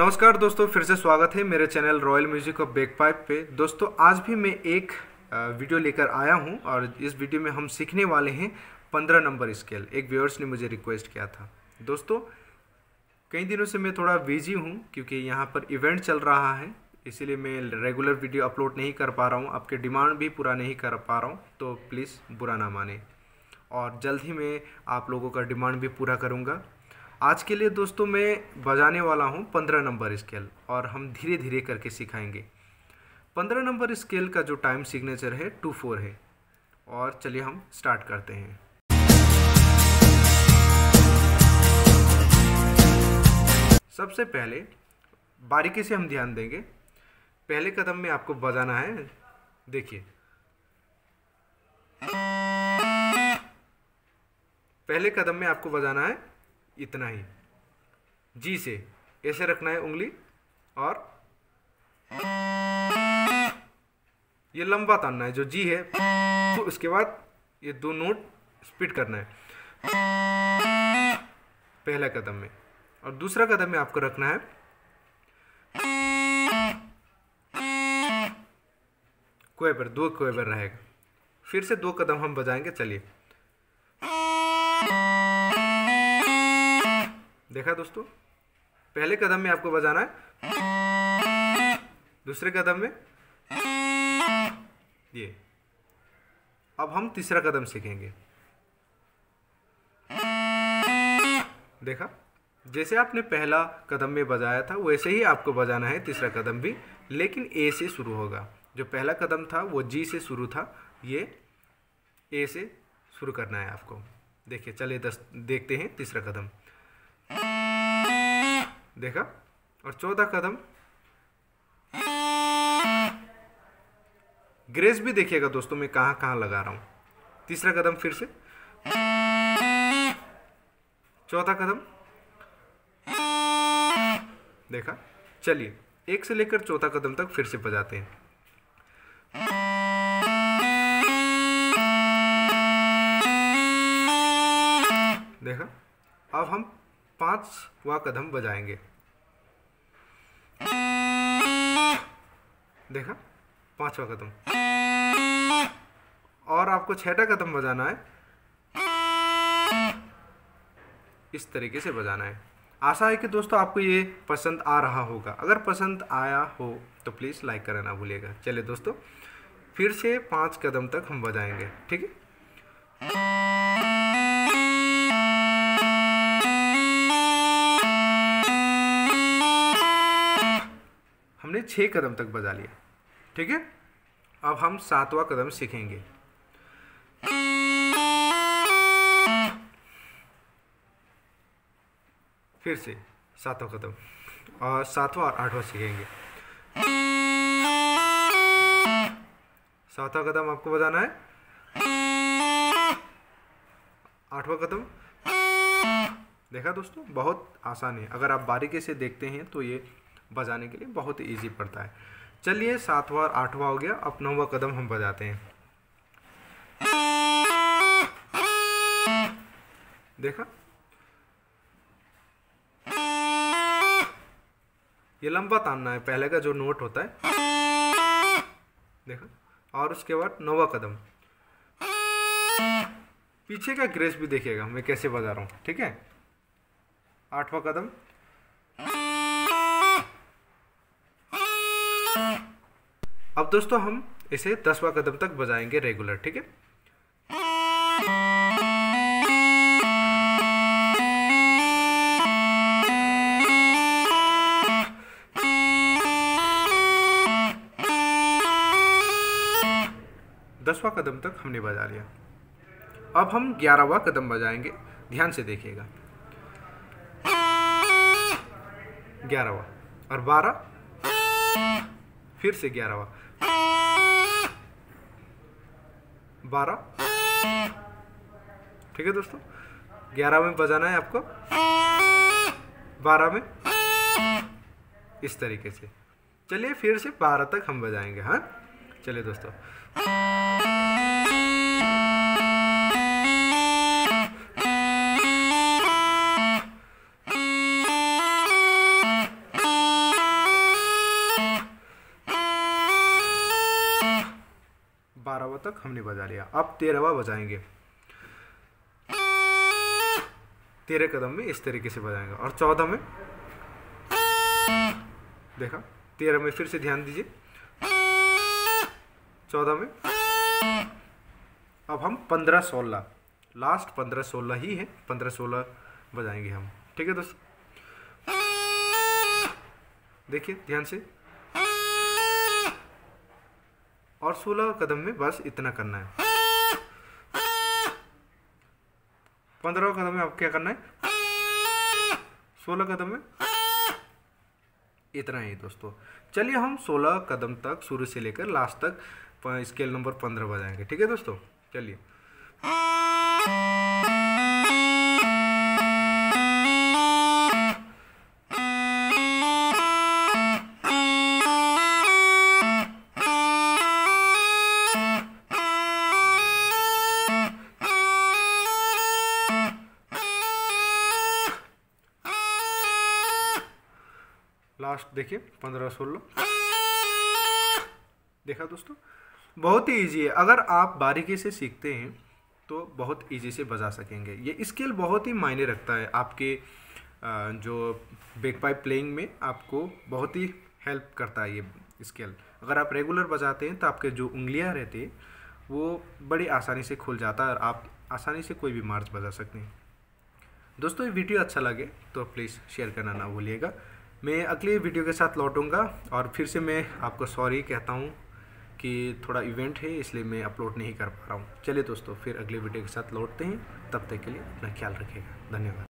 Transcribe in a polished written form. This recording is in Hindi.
नमस्कार दोस्तों, फिर से स्वागत है मेरे channel royal music of bagpipe पे। दोस्तों आज भी मैं एक वीडियो लेकर आया हूं और इस वीडियो में हम सीखने वाले हैं 15 नंबर स्केल। एक व्यूअर्स ने मुझे रिक्वेस्ट किया था। दोस्तों कई दिनों से मैं थोड़ा बिजी हूं क्योंकि यहां पर इवेंट चल रहा है, इसीलिए मैं रेगुलर वीडियो अपलोड नहीं कर पा रहा हूं, आपके डिमांड भी पूरा नहीं कर पा रहा हूं, तो प्लीज़ बुरा ना माने और जल्द ही मैं आप लोगों का डिमांड भी पूरा करूँगा। आज के लिए दोस्तों मैं बजाने वाला हूँ 15 नंबर स्केल और हम धीरे धीरे करके सिखाएंगे। 15 नंबर स्केल का जो टाइम सिग्नेचर है 2-4 है और चलिए हम स्टार्ट करते हैं। सबसे पहले बारीकी से हम ध्यान देंगे। पहले कदम में आपको बजाना है, देखिए पहले कदम में आपको बजाना है इतना ही, जी से ऐसे रखना है उंगली और ये लंबा तानना है जो जी है, तो उसके बाद ये दो नोट स्पीड करना है पहला कदम में। और दूसरा कदम में आपको रखना है क्वेबर, 2 क्वेबर रहेगा। फिर से 2 कदम हम बजाएंगे, चलिए। देखा दोस्तों, पहले कदम में आपको बजाना है, दूसरे कदम में ये। अब हम तीसरा कदम सीखेंगे। देखा, जैसे आपने पहला कदम में बजाया था वैसे ही आपको बजाना है तीसरा कदम भी, लेकिन ए से शुरू होगा। जो पहला कदम था वो जी से शुरू था, ये ए से शुरू करना है आपको। देखिए, चलिए देखते हैं तीसरा कदम। देखा, और चौथा कदम ग्रेस भी देखिएगा दोस्तों, मैं कहाँ कहाँ लगा रहा हूँ। तीसरा कदम फिर से, चौथा कदम, देखा। चलिए 1 से लेकर चौथा कदम तक फिर से बजाते हैं। देखा, अब हम 5वां कदम बजाएंगे। देखा, 5वां कदम। और आपको 6ठा कदम बजाना है, इस तरीके से बजाना है। आशा है कि दोस्तों आपको ये पसंद आ रहा होगा। अगर पसंद आया हो तो प्लीज़ लाइक करना ना भूलिएगा। चलिए दोस्तों, फिर से 5 कदम तक हम बजाएंगे, ठीक है। हमने 6 कदम तक बजा लिया, ठीक है। अब हम 7वां कदम सीखेंगे। फिर से 7वां कदम और 7वां और 8वां सीखेंगे। 7वां कदम आपको बजाना है, 8वां कदम। देखा दोस्तों, बहुत आसान है। अगर आप बारीकी से देखते हैं तो ये बजाने के लिए बहुत इजी पड़ता है। चलिए 7वां और 8वां हो गया, अब 9वां कदम हम बजाते हैं। देखा, ये लंबा तानना है, पहले का जो नोट होता है। देखा, और उसके बाद 9वां कदम। पीछे का ग्रेस भी देखिएगा मैं कैसे बजा रहा हूँ, ठीक है। 8वां कदम, अब दोस्तों हम इसे 10वां कदम तक बजाएंगे रेगुलर, ठीक है। दसवां कदम तक हमने बजा लिया। अब हम 11वां कदम बजाएंगे, ध्यान से देखिएगा। 11वां और 12, फिर से 11वां, 12, ठीक है दोस्तों। 11 में बजाना है आपको, 12 में, इस तरीके से। चलिए फिर से 12 तक हम बजाएंगे। हाँ, चलिए दोस्तों। तक हमने बजा लिया। अब 13वां बजाएंगे, 13 कदम में इस तरीके से बजाएंगे। और 14 में देखा, 13 में फिर से ध्यान दीजिए, 14 में। अब हम 15-16 लास्ट 15-16 ही है, 15-16 बजाएंगे हम। ठीक है दोस्तों, देखिए ध्यान से। और 16 कदम में बस इतना करना है। 15 कदम में अब क्या करना है, 16 कदम में इतना ही दोस्तों। चलिए हम 16 कदम तक शुरू से लेकर लास्ट तक स्केल नंबर 15 बजाएंगे। ठीक है दोस्तों, चलिए। लास्ट देखिए 15-16 देखा दोस्तों, बहुत ही इजी है। अगर आप बारीकी से सीखते हैं तो बहुत इजी से बजा सकेंगे। ये स्केल बहुत ही मायने रखता है आपके जो बैकपाइप प्लेइंग में, आपको बहुत ही हेल्प करता है ये स्केल। अगर आप रेगुलर बजाते हैं तो आपके जो उंगलियां रहती है वो बड़ी आसानी से खुल जाता है और आप आसानी से कोई भी मार्च बजा सकते हैं। दोस्तों ये वीडियो अच्छा लगे तो प्लीज़ शेयर करना ना भूलिएगा। मैं अगले वीडियो के साथ लौटूंगा और फिर से मैं आपको सॉरी कहता हूँ कि थोड़ा इवेंट है इसलिए मैं अपलोड नहीं कर पा रहा हूँ। चलिए दोस्तों, फिर अगले वीडियो के साथ लौटते हैं। तब तक के लिए अपना ख्याल रखिएगा। धन्यवाद।